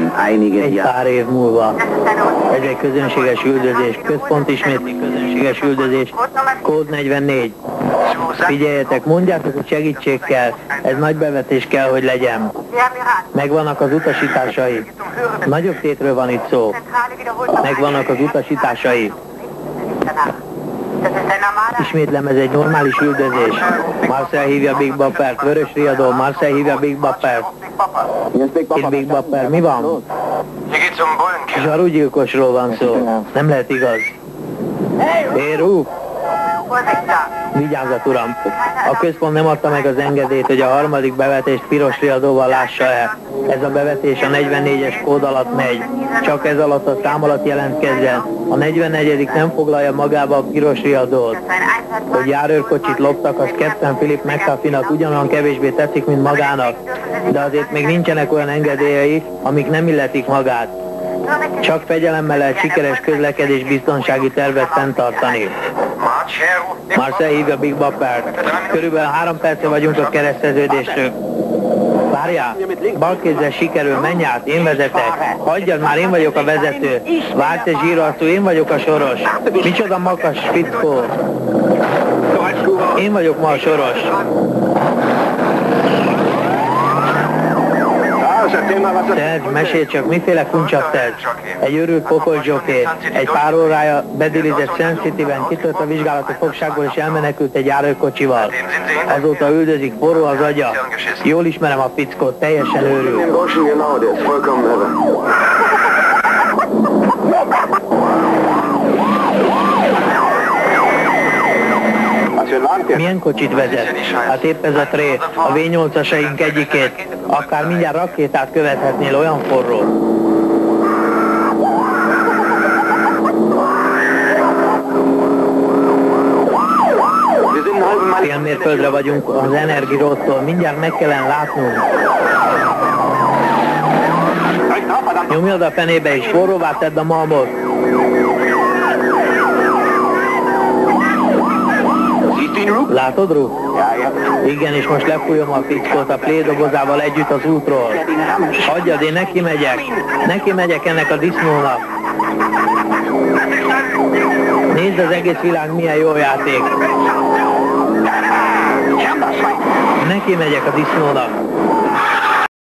Egy pár év múlva. Ez egy közönséges üldözés. Központ ismétli közönséges üldözés. Kód 44. Figyeljetek, mondjátok, hogy segítség kell. Ez nagy bevetés kell, hogy legyen. Megvannak az utasításai. Nagyobb tétről van itt szó. Megvannak az utasításai. Ismétlem, ez egy normális üldözés. Marcel hívja Big Boppert, vörös riadó, Marcel hívja Big Boppert. Itt Big Bopper, mi van? Zsarugyilkosról van szó. Nem lehet igaz. Érú! Vigyázzat, uram! A központ nem adta meg az engedélyt, hogy a harmadik bevetést piros riadóval lássa el. Ez a bevetés a 44-es kód alatt megy. Csak ez alatt a szám alatt jelentkezzen. A 44. nem foglalja magába a piros riadót. Hogy járőrkocsit loptak, az Captain Philip McAfee-nak ugyanolyan kevésbé tetszik, mint magának. De azért még nincsenek olyan engedélyei, amik nem illetik magát. Csak fegyelemmel lehet sikeres közlekedés biztonsági tervet fenntartani. Marcel hívja Big Boppert. Körülbelül 3 perce vagyunk a kereszteződésről. Várjál, balkézzel sikerül, menj át, én vezetek. Hagyjad már, én vagyok a vezető. Várj te zsírarcú, én vagyok a soros. Micsoda makas fickó. Én vagyok ma a soros. Serge, mesélj csak, miféle kuncsat tesz? Egy őrült pokolzsoké, egy pár órája bedilizett Sun City-ben, kitört a vizsgálatok fogságból és elmenekült egy járőrkocsival. Azóta üldözik, forró az agya. Jól ismerem a fickót, teljesen őrült. Milyen kocsit vezet? Hát épp ez a tré, a V8-asaink egyikét. Akár mindjárt rakétát követhetnél, olyan forró. Fél mérföldre vagyunk az Energiróttól, mindjárt meg kellene látnunk. Nyomjad a fenébe és forróvá tedd a malmot. Látod, Ru? Igen, és most lefújom a fickót a plédobozával együtt az útról. Hagyjad, én neki megyek. Neki megyek ennek a disznónak. Nézd, az egész világ milyen jó játék. Neki megyek a disznónak.